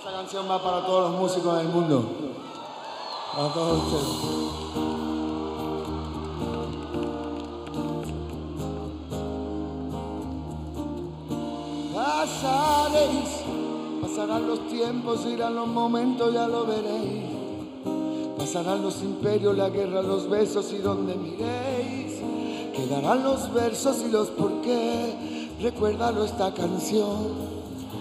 Esta canción va para todos los músicos del mundo. Para todos ustedes. Pasaréis, pasarán los tiempos, irán los momentos, ya lo veréis. Pasarán los imperios, la guerra, los besos y donde miréis. Quedarán los versos y los por qué. Recuérdalo esta canción.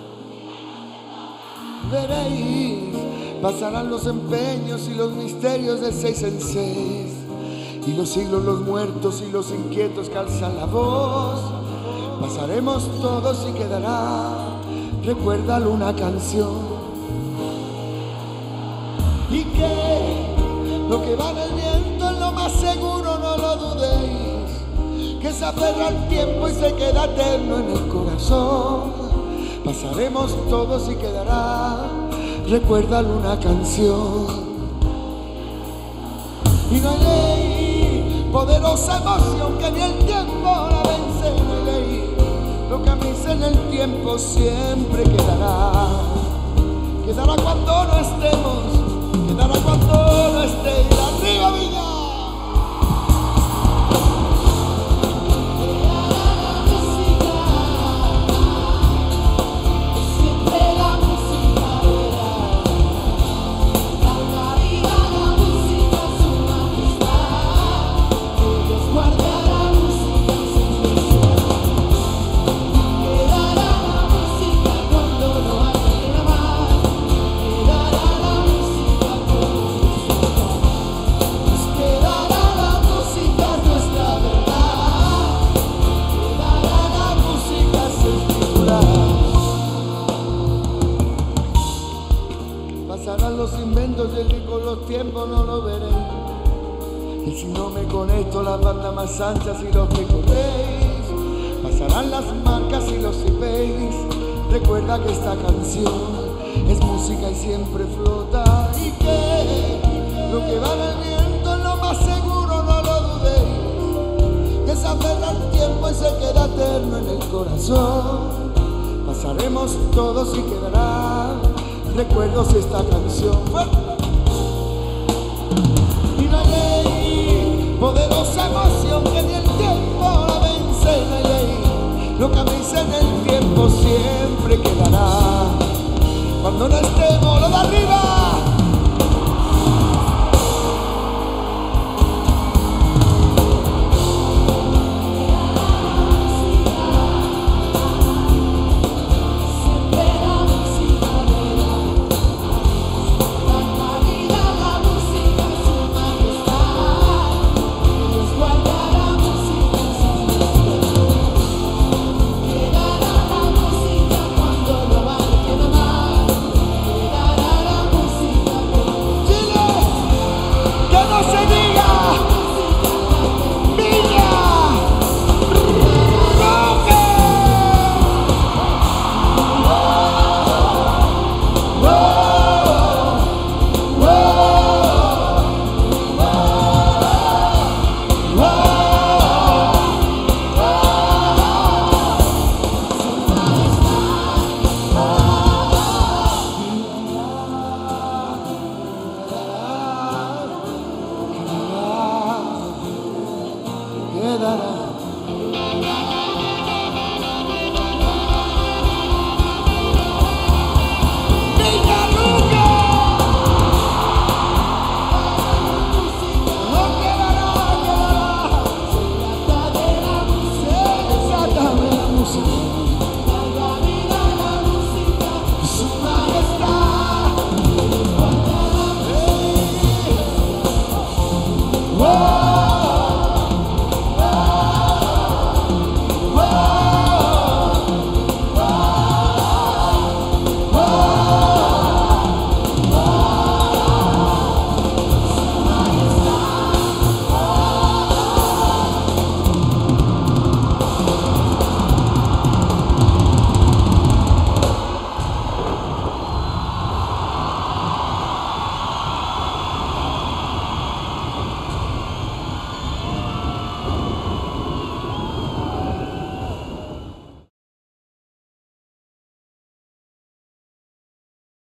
Veréis, pasarán los empeños y los misterios de 6 en 6. Y los siglos, los muertos y los inquietos que alzan la voz. Pasaremos todos y quedará, recuérdalo una canción. Y que lo que va en el viento es lo más seguro, no lo dudéis. Que se aferra al tiempo y se queda eterno en el corazón. Pasaremos todos y quedará, recuérdalo una canción. Y no hay ley, poderosa emoción que ni el tiempo la vence, no hay ley. Lo que a mí en el tiempo siempre quedará. Quedará cuando no estemos, quedará cuando no esté. ¡Arriba, Villa! Pasarán los inventos y el con los tiempos no lo veré. Y si no me conecto, las bandas más anchas y los que corréis. Pasarán las marcas y los IPs. Recuerda que esta canción es música y siempre flota. Y que lo que va en el viento es lo más seguro, no lo dudéis. Que se aferra al tiempo y se queda eterno en el corazón. Pasaremos todos y quedará recuerdos esta canción. Y no hay ley, poderosa emoción que ni el tiempo la vence, no hay ley. Lo que a mí en el tiempo siempre quedará. Cuando no estemos, lo de arriba.